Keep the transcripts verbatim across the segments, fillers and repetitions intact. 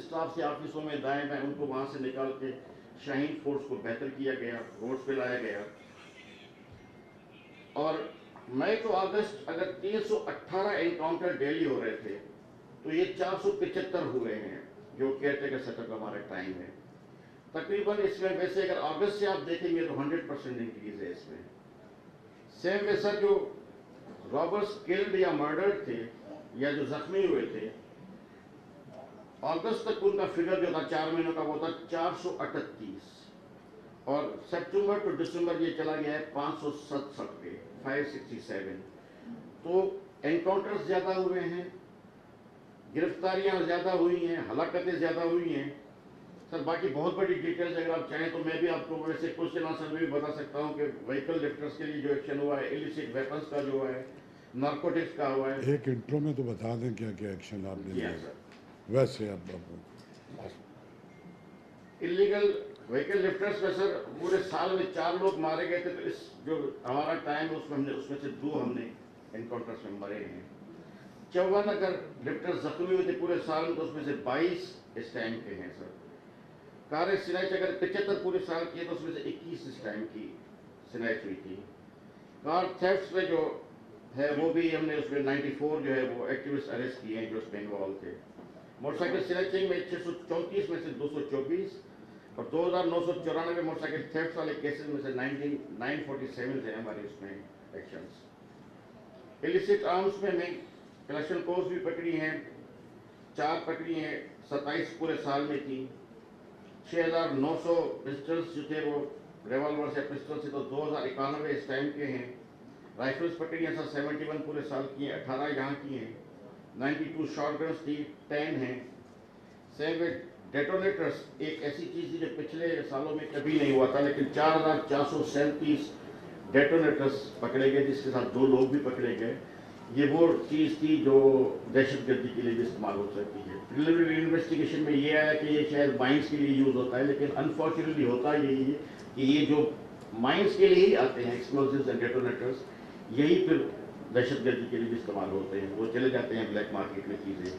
Staff से ऑफिसों में दाएं बाएं उनको वहां से निकाल के शाहीन फोर्स को बेहतर किया गया, रोड्स पे लाया गया। और मई टू अगस्त अगर तीन सौ अठारह एनकाउंटर डेली हो रहे थे तो ये चार सौ पिचहत्तर हुए हैं, जो केयरटेकर सेटअप हमारा टाइम है तकरीबन। इसमें वैसे अगर अगस्त से आप देखेंगे तो हंड्रेड परसेंट इंक्रीज है इसमें। सेम वैसा जो रॉबर्स किल्ड या मर्डर्ड थे या जो जख्मी हुए थे, अगस्त तक उनका फिगर जो था चार महीनों का वो था चार सौ अठतीस, और सितंबर टू दिसंबर ये चला गया है पाँच सौ सड़सठ पे, पाँच सौ सड़सठ। तो एनकाउंटर्स ज्यादा हुए हैं, गिरफ्तारियां ज्यादा हुई हैं, हलाकतें ज्यादा हुई हैं। सर बाकी बहुत बड़ी डिटेल्स अगर आप चाहें तो मैं भी आपको वैसे क्वेश्चन आंसर में भी बता सकता हूं कि व्हीकल लिफ्टर्स के लिए जो एक्शन हुआ है, इलिसिट वेपन्स का जो है, नारकोटिक्स का हुआ है। एक इंट्रो में तो बता दें क्या क्या एक्शन आपने लिया वैसे। अब इलीगल व्हीकल लिफ्टर्स में सर पूरे साल में चार लोग मारे गए थे, तो इस जो हमारा टाइम है उसमें हमने उसमें से दो हमने एनकाउंटर्स में मरे हैं। चौवन अगर लिफ्टर्स जख्मी हुए थे पूरे साल में तो उसमें से बाईस इस टाइम के हैं सर। कार स्नैच अगर पिछहत्तर पूरे साल की है तो उसमें से इक्कीस इस टाइम की स्नैच हुई थी। कार थेफ्ट में जो है वो भी हमने उसमें चौरानवे जो है वो एक्टिविस्ट अरेस्ट किए हैं जो उसमें इन्वॉल्व थे। मोटरसाइकिल स्नैचिंग में छः सौ चौंतीस में से दो सौ चौबीस और दो हज़ार नौ सौ चौरानवे मोटरसाइकिल थेफ्ट वाले केसेस में से नाइनटीन नाइन फोर्टी सेवन थे हमारे उसमें एक्शंस। इलिसिट आर्म्स में मैं कलेक्शन कोर्स भी पकड़ी हैं, चार पकड़ी हैं, सत्ताईस पूरे साल में थी। छः हज़ार नौ सौ पिस्टल्स जो थे वो रिवॉल्वर से पिस्टल से तो दो हज़ार इक्यानवे इस टाइम के हैं। राइफल्स पकड़ी हैं सर सेवेंटी वन पूरे साल की हैं, अठारह यहाँ की हैं। नाइन्टी टू शॉर्ट गन्स थी, टेन हैं। सेम विद डेटोनेटर्स, एक ऐसी चीज़ थी जो पिछले सालों में कभी नहीं हुआ था, लेकिन चार हज़ार चार सौ सैंतीस डेटोनेटर्स पकड़े गए जिसके साथ दो लोग भी पकड़े गए। ये वो चीज़ थी जो दहशतगर्दी के लिए भी इस्तेमाल हो सकती है। प्रिलिमिनरी इन्वेस्टिगेशन में ये आया कि ये शायद माइंस के लिए यूज़ होता है, लेकिन अनफॉर्चुनेटली होता यही है कि ये जो माइंस के लिए ही आते हैं एक्सप्लोजिव्स एंड डेटोनेटर्स, यही फिर दहशतगर्दी के लिए भी इस्तेमाल होते हैं, वो चले जाते हैं ब्लैक मार्केट में चीज़ें।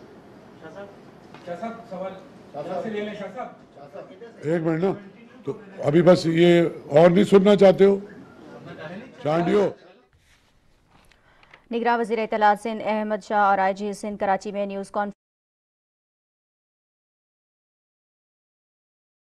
एक मिनट ना, तो अभी बस ये और नहीं सुनना चाहते हो चांडियो? निगरान वज़ीर इत्तलात सिंध अहमद शाह और आई जी सिंध कराची में न्यूज़ कॉन्फ्रेंस